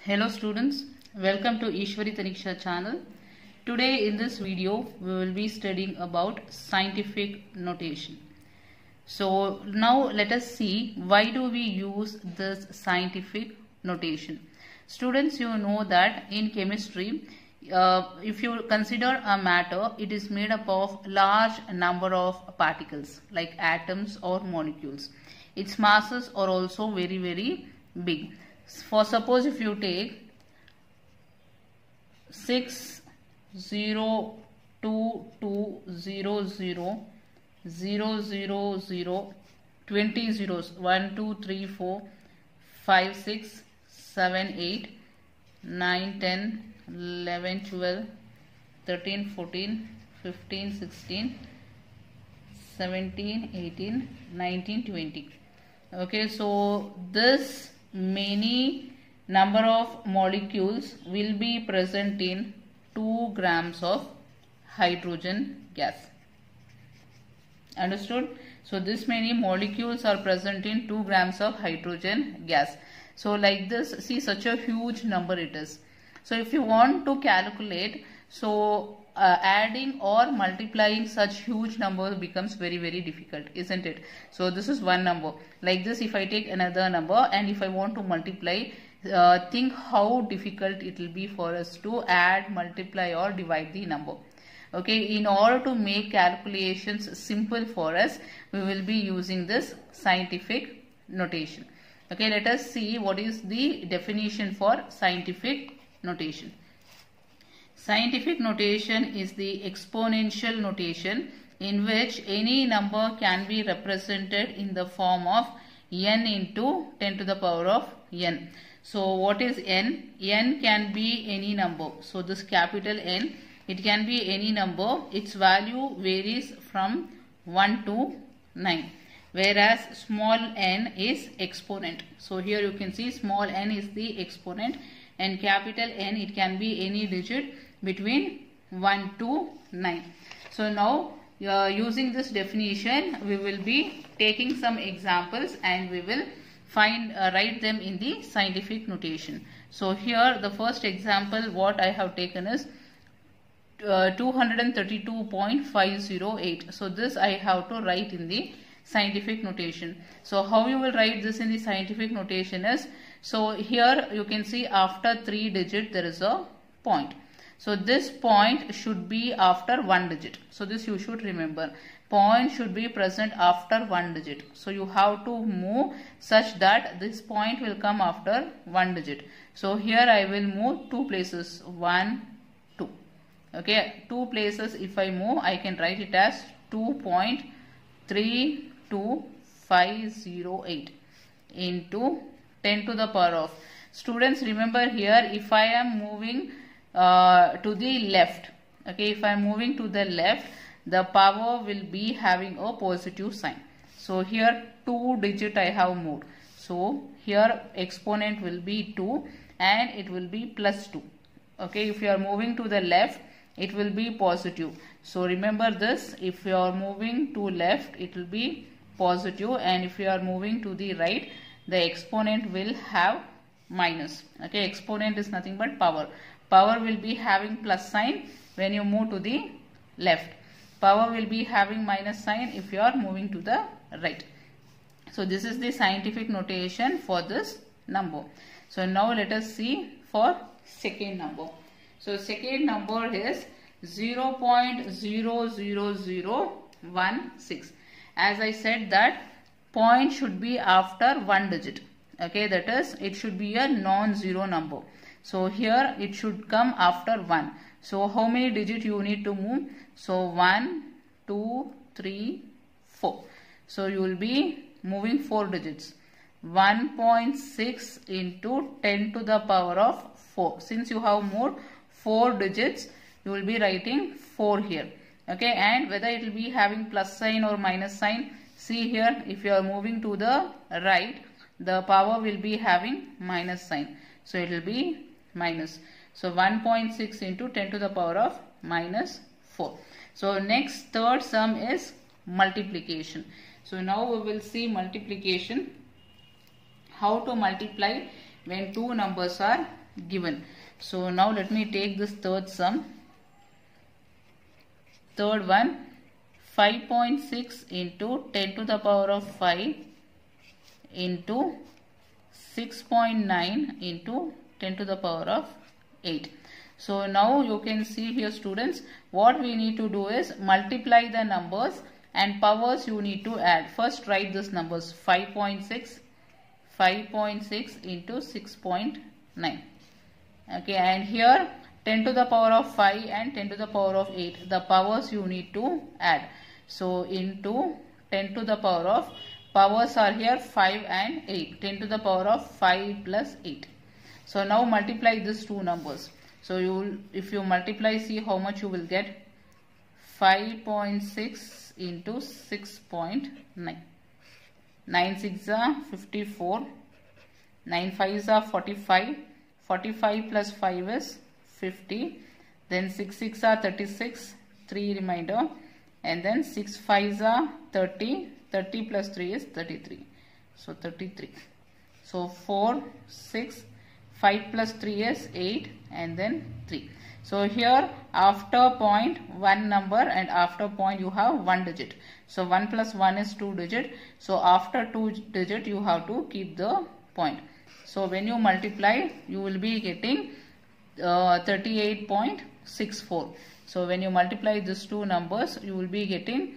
Hello students, welcome to Ishwari Taniksha channel. Today in this video we will be studying about scientific notation. So now let us see why do we use this scientific notation. Students, you know that in chemistry if you consider a matter, it is made up of large number of particles like atoms or molecules. Its masses are also very big. For suppose if you take 6022000 20 zeros 1 2 3 4 5 6 7 8 9 10 11 12 13 14 15 16 17 18 19 20. Okay, so this many number of molecules will be present in 2 grams of hydrogen gas. Understood? So this many molecules are present in 2 grams of hydrogen gas. So like this, see, such a huge number it is. So if you want to calculate, so adding or multiplying such huge number becomes very difficult, isn't it? So this is one number. Like this, if I take another number and if I want to multiply, think how difficult it will be for us to add, multiply or divide the number. Okay, in order to make calculations simple for us, we will be using this scientific notation. Okay, let us see what is the definition for scientific notation. Scientific notation is the exponential notation in which any number can be represented in the form of n into 10 to the power of n. So what is n? N can be any number. So this capital N, it can be any number. Its value varies from 1 to 9. Whereas small n is exponent. So here you can see small n is the exponent and capital N, it can be any digit between 1 to 9. So now using this definition, we will be taking some examples and we will write them in the scientific notation. So here the first example what I have taken is 232.508. So this I have to write in the scientific notation. So how you will write this in the scientific notation is, so here you can see after 3 digit there is a point. So this point should be after 1 digit. So this you should remember. Point should be present after 1 digit. So you have to move such that this point will come after 1 digit. So here I will move 2 places. 1, 2. Okay, 2 places if I move, I can write it as 2.32508 into 10 to the power of. Students, remember here if I am moving to the left, okay, if I am moving to the left, the power will be having a positive sign. So here 2 digit I have moved. So here exponent will be 2 and it will be plus 2. Okay, if you are moving to the left, it will be positive. So remember this, if you are moving to left, it will be positive, and if you are moving to the right, the exponent will have minus. Okay, exponent is nothing but power. Power will be having plus sign when you move to the left. Power will be having minus sign if you are moving to the right. So this is the scientific notation for this number. So now let us see for second number. So second number is 0.00016. As I said that point should be after 1 digit. Okay, that is it should be a non-zero number. So here it should come after 1. So how many digits you need to move? So 1, 2, 3, 4. So you will be moving 4 digits. 1.6 into 10 to the power of 4. Since you have moved 4 digits, you will be writing 4 here. Okay, and whether it will be having plus sign or minus sign, see here if you are moving to the right, the power will be having minus sign. So it will be minus. So 1.6 into 10 to the power of minus 4. So next third sum is multiplication. So now we will see multiplication. How to multiply when two numbers are given. So now let me take this third sum. Third one, 5.6 into 10 to the power of 5 into 6.9 into 10 to the power of 8. So now you can see here, students, what we need to do is multiply the numbers and powers you need to add. First write these numbers, 5.6 into 6.9. Okay, and here 10 to the power of 5 and 10 to the power of 8, the powers you need to add. So into 10 to the power of, powers are here 5 and 8, 10 to the power of 5 plus 8. So now multiply these two numbers. So you will, if you multiply, see how much you will get. 5.6 into 6.9. 9 6 are 54. 9 5 are 45. 45 plus 5 is 50. Then 6 6 are 36. 3 remainder. And then 6 5 are 30. 30 plus 3 is 33. So 33. So 4, 6, 5 plus 3 is 8 and then 3. So here after point one number and after point you have one digit. So 1 plus 1 is 2 digit. So after 2 digit you have to keep the point. So when you multiply you will be getting 38.64. So when you multiply these two numbers you will be getting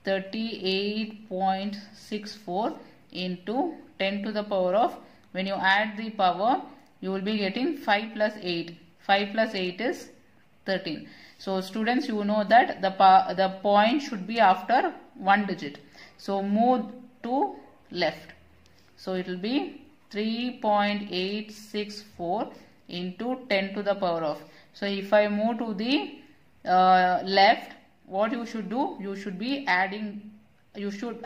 38.64 into 10 to the power of, when you add the power you will be getting 5 plus 8. 5 plus 8 is 13. So students, you know that the point should be after one digit. So move to left. So it will be 3.864 into 10 to the power of. So if I move to the left, what you should do? You should be adding. You should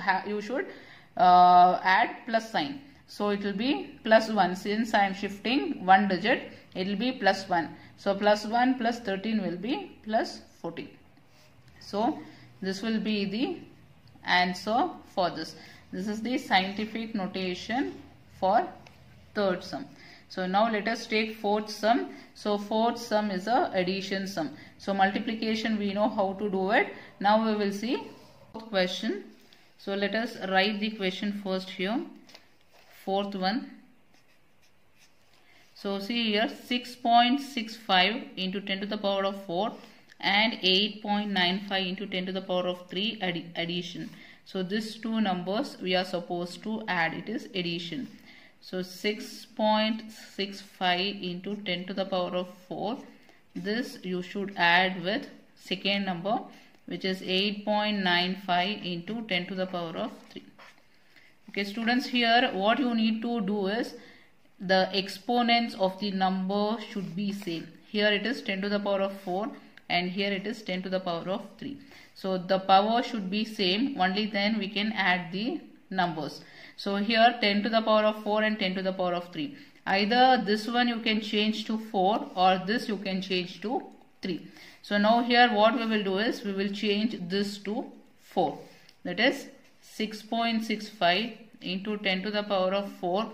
add plus sign. So it will be plus 1. Since I am shifting one digit, it will be plus 1. So plus 1 plus 13 will be plus 14. So this will be the answer for this. This is the scientific notation for third sum. So now let us take fourth sum. So fourth sum is a addition sum. So multiplication we know how to do it. Now we will see question. So let us write the question first here. Fourth one. So see here, 6.65 into 10 to the power of 4 and 8.95 into 10 to the power of 3 addition. So these two numbers we are supposed to add. It is addition. So 6.65 into 10 to the power of 4. This you should add with second number, which is 8.95 into 10 to the power of 3. Okay, students, here what you need to do is the exponents of the number should be same. Here it is 10 to the power of 4 and here it is 10 to the power of 3. So the power should be same, only then we can add the numbers. So here 10 to the power of 4 and 10 to the power of 3. Either this one you can change to 4 or this you can change to 3. So now here what we will do is we will change this to 4. That is 6.65 into 10 to the power of 4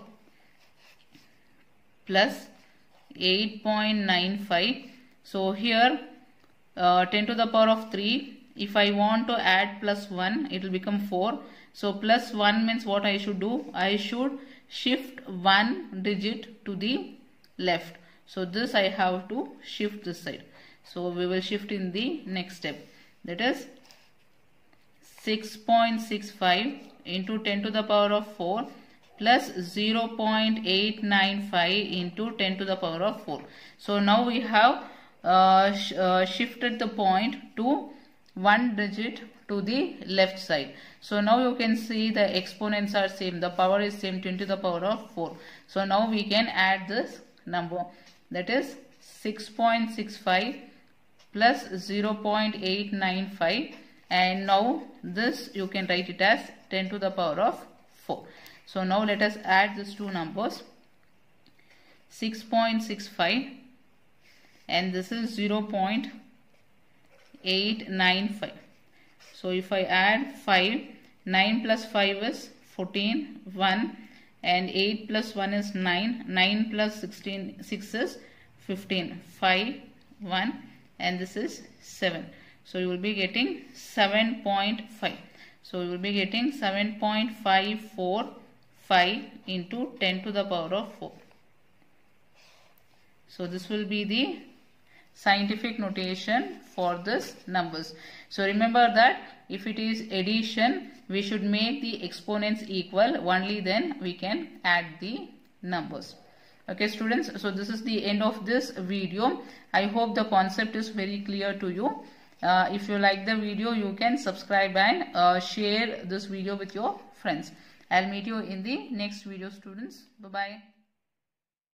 plus 8.95. So here 10 to the power of 3. If I want to add plus 1, it will become 4. So plus 1 means what I should do? I should shift one digit to the left. So this I have to shift this side. So we will shift in the next step. That is 6.65 into 10 to the power of 4 plus 0.895 into 10 to the power of 4. So now we have shifted the point to one digit to the left side. So now you can see the exponents are same. The power is same, 10 to the power of 4. So now we can add this number. That is 6.65 plus 0.895. And now this you can write it as 10 to the power of 4. So now let us add these two numbers. 6.65 and this is 0.895. So if I add 5, 9 plus 5 is 14, 1 and 8 plus 1 is 9. 9 plus 16, 6 is 15. 5, 1, and this is 7. So you will be getting 7.5. So you will be getting 7.545 into 10 to the power of 4. So this will be the scientific notation for this numbers. So remember that if it is addition, we should make the exponents equal, only then we can add the numbers. Okay students, so this is the end of this video. I hope the concept is very clear to you. If you like the video, you can subscribe and share this video with your friends. I'll meet you in the next video students. Bye bye.